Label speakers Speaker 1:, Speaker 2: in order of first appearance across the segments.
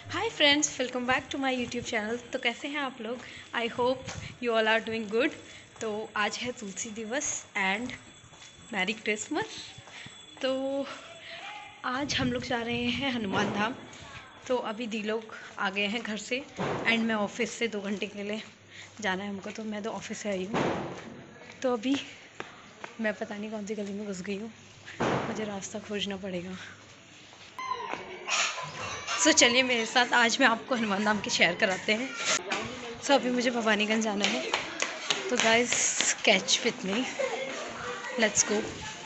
Speaker 1: Hi friends, welcome back to my YouTube channel. तो कैसे हैं आप लोग? I hope you all are doing good. तो आज है तुलसी दिवस एंड मैरी क्रिसमस। तो आज हम लोग जा रहे हैं हनुमान धाम। तो अभी दी लोग आ गए हैं घर से एंड मैं ऑफिस से 2 घंटे के लिए जाना है हमको। तो मैं तो ऑफिस से आई हूँ। तो अभी मैं पता नहीं कौन सी गली में घुस गई हूँ, मुझे रास्ता खोजना पड़ेगा। सो चलिए मेरे साथ, आज मैं आपको हनुमान धाम की शेयर कराते हैं। सो अभी मुझे भवानीगंज जाना है, तो guys catch with me, let's go.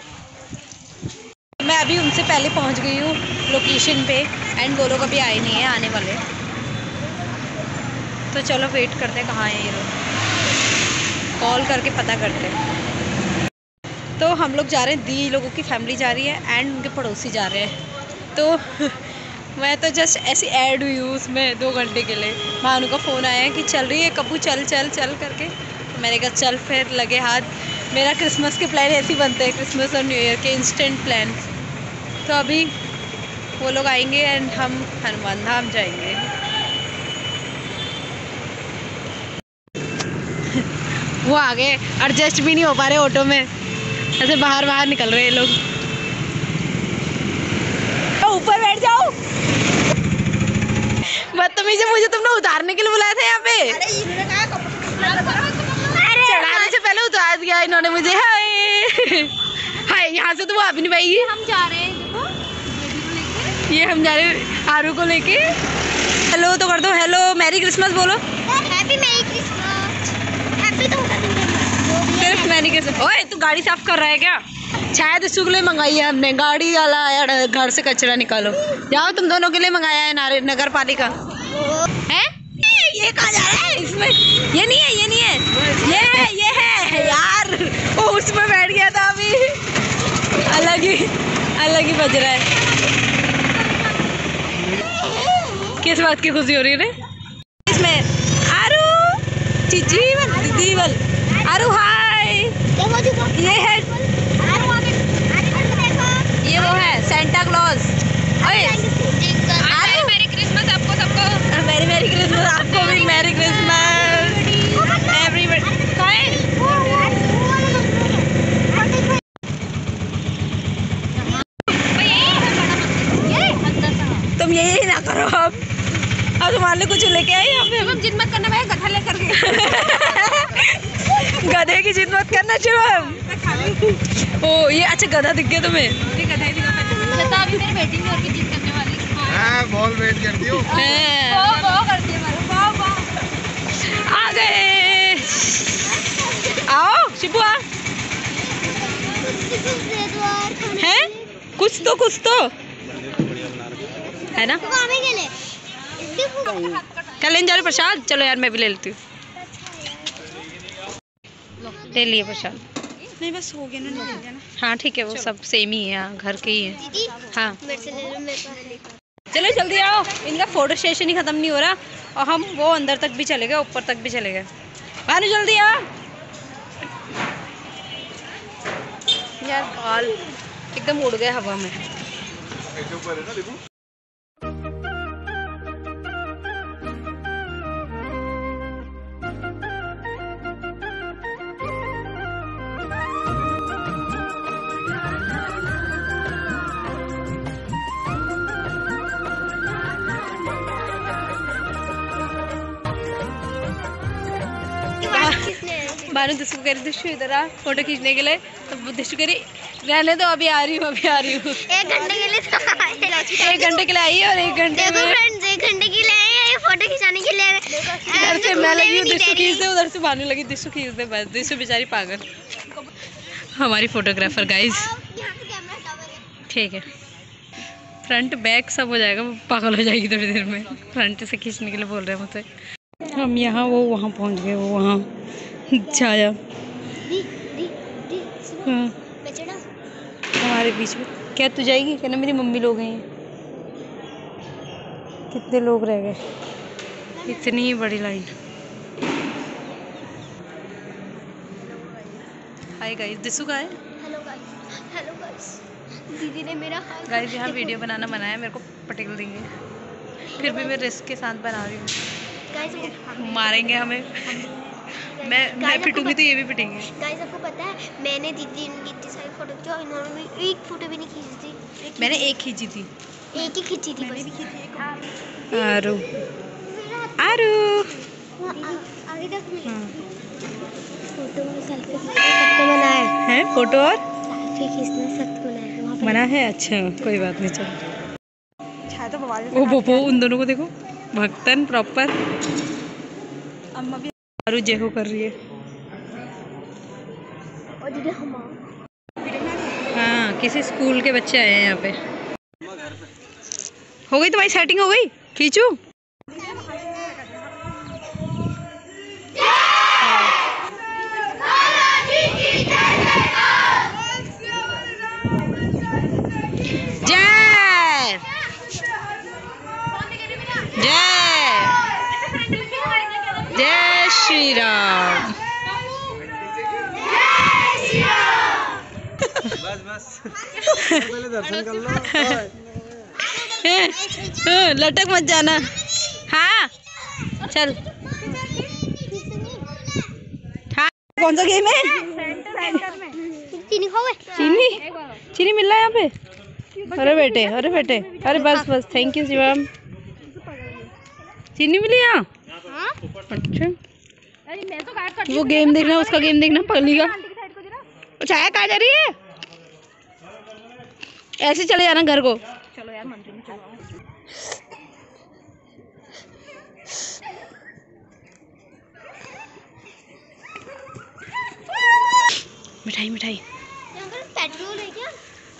Speaker 1: मैं अभी उनसे पहले पहुंच गई हूँ लोकेशन पे एंड वो लोग अभी आए नहीं हैं, आने वाले। तो चलो वेट करते हैं, कहाँ हैं ये लोग, कॉल करके पता करते हैं। तो हम लोग जा रहे हैं, दी लोगों की फैमिली जा रही है एंड उनके पड़ोसी जा रहे हैं। तो मैं तो जस्ट ऐसी ऐड हुई हूँ उसमें 2 घंटे के लिए। भानु का फ़ोन आया कि चल रही है कबू, चल चल चल करके। तो मैंने कहा चल फिर लगे हाथ। मेरा क्रिसमस के प्लान ऐसे ही बनते हैं, क्रिसमस और न्यू ईयर के इंस्टेंट प्लान। तो अभी वो लोग आएंगे एंड हम हनुमान धाम जाएंगे। वो आ गए, एडजस्ट भी नहीं हो पा रहे ऑटो में, ऐसे बाहर बाहर निकल रहे हैं लोग। ऊपर बैठ जाओ। बदतमीजी, मुझे तुमने उतारने के लिए बुलाया था यहाँ पे। चढ़ाने से पहले उतार दिया इन्होंने मुझे। हाय हाय, यहाँ से तो वो आ भी नहीं पाएगी।
Speaker 2: हम जा रहे हैं, देखो
Speaker 1: ये हम जा रहे हैं आरू को लेके। हेलो तो कर दो, हेलो मैरी क्रिसमस बोलो।
Speaker 2: Happy merry Christmas. हैप्पी तो होता है,
Speaker 1: सिर्फ मैरी क्रिसमस। ओए तू गाड़ी साफ कर रहा है क्या? शायद इसके लिए मंगाई है हमने, गाड़ी वाला आया घर से कचरा निकालो। जाओ, तुम दोनों के लिए मंगाया है नगर पालिका है। ये कहाँ जा रहा है? इसमें ये नहीं है, ये नहीं है, ये है यार। वो उसमें बैठ गया था, अभी अलग ही बज रहा है। किस बात की खुशी हो रही है रे? इसमें आरू चीची दीवल आरू हाय। ये है, ये वो है सेंटा क्लॉज।
Speaker 2: मैरी क्रिसमस आपको सबको।
Speaker 1: मैरी क्रिसमस आपको भी, मैरी क्रिसमस एवरीवन। तुम यही ना करो अब तुम्हारे लिए कुछ लेके आए यहाँ पे।
Speaker 2: हम जिद मत करना भाई, गधा लेकर के।
Speaker 1: गधे की जिद मत करना शुभम। ओ ये अच्छा गधा दिख गया तुम्हें?
Speaker 2: गधा ही दिखा। अभी मेरी बेटी भी और की जिद करने वाली है।
Speaker 3: बॉल वेट करती हूँ।
Speaker 2: वो करती है मारो।
Speaker 1: आ गए, आओ शिबू आ। है कुछ तो है ना। क्या लेने जा रहे प्रसाद? चलो यार मैं भी ले लेती हूँ। ले लिए प्रसाद?
Speaker 2: नहीं बस हो गया ना, नहीं ना।
Speaker 1: हाँ ठीक है, वो सब सेम ही है, घर के ही है।
Speaker 2: दीदी
Speaker 1: हाँ
Speaker 2: मेरे से ले लो, मेरे पास।
Speaker 1: चलो जल्दी आओ, इनका फोटो सेशन ही खत्म नहीं हो रहा और हम वो अंदर तक भी चले गए, ऊपर तक भी चले गए। भानु जल्दी आ यार, बाल एकदम उड़ गए हवा में। भानु दिशु कह रही, दिशु इधर आ फोटो खींचने के लिए। तो दिशु कह रही रहने दो, अभी आ रही हूँ।
Speaker 2: 1 घंटे के लिए तो
Speaker 1: 1 घंटे के लिए आई है और 1 घंटे
Speaker 2: देखो
Speaker 1: में
Speaker 2: फ्रेंड्स, 1 घंटे के लिए आए हैं ये फोटो खिंचाने के लिए।
Speaker 1: इधर से मैं लगी हूँ दिशु खींच दे, उधर से भानु लगी दिशु खींच दे। बस दिशु बेचारी पागल, हमारी फोटोग्राफर गाइस। ठीक है, फ्रंट बैक सब हो जाएगा, वो पागल हो जाएगी थोड़ी देर में। फ्रंट से खींचने के लिए बोल रहे हैं मुझसे। हम यहाँ वो वहाँ पहुँच गए, वो वहाँ छाया हाँ हमारे बीच में। क्या तू जाएगी? कहना मेरी मम्मी लोग हैं। कितने लोग रह गए, इतनी ही बड़ी लाइन। हाय गाइस, दिसू का है।
Speaker 2: हेलो गाइस, दीदी ने मेरा हाथ
Speaker 1: गाइस यहाँ वीडियो बनाना मना है, मेरे को पटेल देंगे। फिर भी मैं रिस्क के साथ बना रही हूँ।
Speaker 2: गाइस
Speaker 1: मारेंगे हमें। मैं पिटूंगी तो ये भी पिटेंगे।
Speaker 2: गाइस आपको पता है मैंने दीदी इनकी इतनी सारी फोटो खींची और इन्होंने भी एक फोटो भी नहीं खींची थी।
Speaker 1: मैंने एक खींची थी।
Speaker 2: एक ही खींची थी बस।
Speaker 1: आरू आरू
Speaker 2: आगे तक फोटो में सेल्फी सबको मना
Speaker 1: है फोटो और
Speaker 2: सेल्फी खींचना सबको मना है
Speaker 1: मना है। अच्छा कोई बात नहीं चलो।
Speaker 2: तो
Speaker 1: ओ वो उन दोनों को देखो भक्तन प्रॉपर। अम्मा भी आरू जय हो कर रही है।
Speaker 2: और दीदी हम
Speaker 1: हाँ किसी स्कूल के बच्चे आए हैं यहाँ पे। हो गई तुम्हारी सेटिंग हो गई? खींचू? जय जय जय श्री राम।
Speaker 3: बस बस पहले दर्शन कर लो।
Speaker 1: लटक मत जाना। हाँ चल। हाँ कौन सा गेम है?
Speaker 2: चीनी खाओगे?
Speaker 1: चीनी चीनी मिल रहा है यहाँ पे? अरे बेटे अरे बस बस थैंक यू शिवम। चीनी मिली यहाँ? अच्छा वो गेम देखना उसका गेम देखना पगली का। छाया कहाँ जा रही है? ऐसे चले जाना घर को। चलो यार मंदिर में चलो। मिठाई मिठाई
Speaker 2: यहाँ पर पेट्रोल है क्या?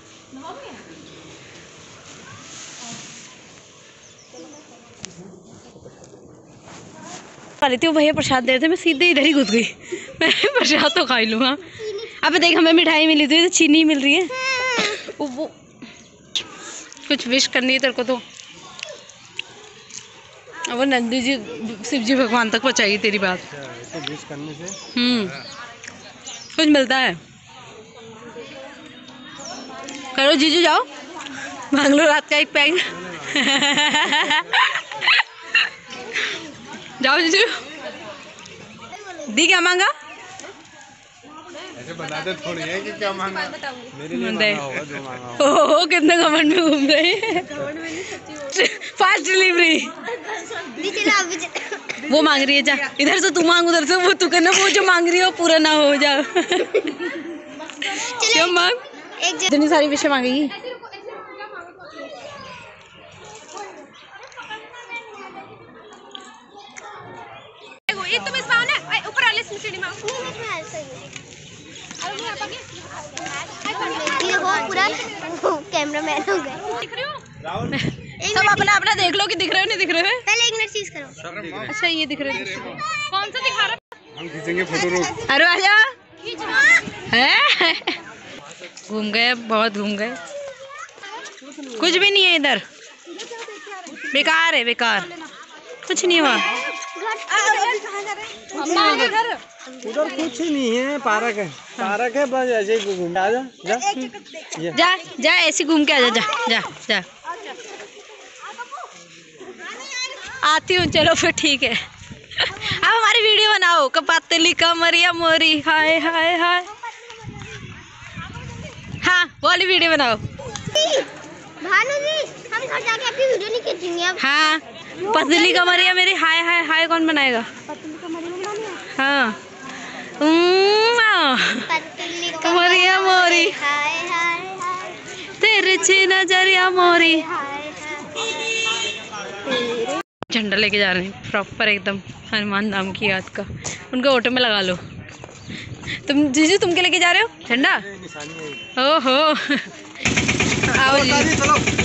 Speaker 1: रही थी वो भैया प्रसाद दे रहे थे मैं सीधे इधर ही घुस गई। मैं प्रसाद तो खा ही लूँगा। अब देख हमें मिठाई मिली थी तो चीनी मिल रही है। वो कुछ विश करनी है तेरे को तो अब वो नंदी जी शिव जी भगवान तक पहुँचाई तेरी बात।
Speaker 3: तो विश करने से
Speaker 1: कुछ मिलता है। करो जीजू जाओ मांग लो रात का एक पैक। जाओ जीजू। दी क्या मांगा?
Speaker 3: ऐसे बताते थोड़ी है कि क्या मांगा। मेरे लिए
Speaker 1: दे।
Speaker 3: मांगा होगा जो मांगा होगा।
Speaker 1: ओहो कितने घमंड में घूम रहे हैं। Fast delivery. वो मांग रही है जा इधर से तू मांग उधर से वो तू करना वो जो मांग रही है वो पूरा ना हो जा। क्या मांग इतनी सारी विषय मांगेगी। ये तुम इस बार ना ऊपर वाले सीढ़ी में
Speaker 2: पूरा कैमरामैन हो गए।
Speaker 1: दिख रहे हो? सब अपना अपना देख लो कि दिख रहे हो नहीं दिख रहे हो।
Speaker 2: पहले एक मिनट चीज करो।
Speaker 1: अच्छा ये दिख रहे हो कौन सा दिखा रहा?
Speaker 3: हम खींचेंगे फोटो रोक।
Speaker 1: अरे आजा है घूम गए बहुत घूम गए। कुछ भी नहीं है इधर बेकार है बेकार कुछ नहीं हुआ।
Speaker 3: उधर कुछ नहीं है पार्क है बस ऐसे ही घूम आ
Speaker 1: जा जा ऐसे घूम के आ जा जा जा जा आती हूँ चलो फिर ठीक है। अब हमारी वीडियो बनाओ कपातली कमरिया मोरी हाय हाय हाय। हाँ वो वाली वीडियो बनाओ।
Speaker 2: भानु जी हम घर जाके आपकी वीडियो नहीं खींचेंगे अब।
Speaker 1: हाँ पतली कमरिया मेरी हाय हाय हाय कौन बनाएगा?
Speaker 2: पतली कमरिया बनानी है।
Speaker 1: हाँ
Speaker 2: पतली
Speaker 1: कमरिया मोरी
Speaker 2: हाय हाय हाय
Speaker 1: तेरे ची नजरिया मोरी।
Speaker 2: हाय
Speaker 1: झंडा लेके जा रहे हैं प्रॉपर एकदम हनुमान धाम की याद का। उनके ऑटो में लगा लो। तुम जीजू तुम के लेके जा रहे हो झंडा? ओहो आओ जी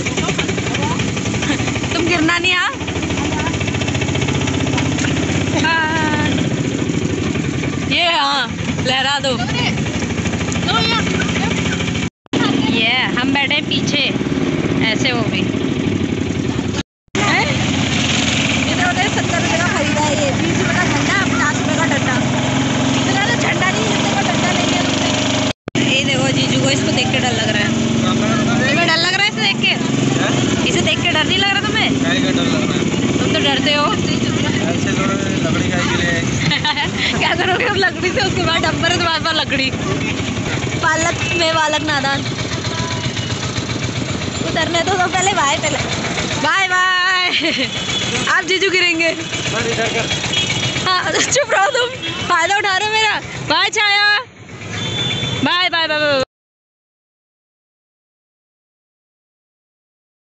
Speaker 1: तुम गिरना नहीं आ। ये हाँ लहरा दो। ये हम बैठे हैं पीछे ऐसे वो भी 70 रुपये का खरीदा है ये 20 रुपये का झंडा 50 रुपये का डंडा। इतना तो झंडा नहीं मिलता का डंडा ले लिया तुमने। ये देखो जीजू को इसको देख के डर लग रहा है। तुम्हें डर लग रहा है इसे देख के? इसे देख के डर नहीं लग रहा तुम्हें?
Speaker 3: डर लग रहा है।
Speaker 1: डरते हो?
Speaker 3: ऐसे थोड़ा लकड़ी का ही ले
Speaker 1: क्या करोगे अब लकड़ी से? उसके बाद डंपर है तुम्हारे पास लकड़ी। पालक में बालक नादान। उतरने तो पहले बाय बाय बाय। आप जीजू गिरेंगे।
Speaker 3: बस इधर कर।
Speaker 1: हाँ चुप रहो तुम, फायदा उठा रहे हो मेरा। बाय छाया।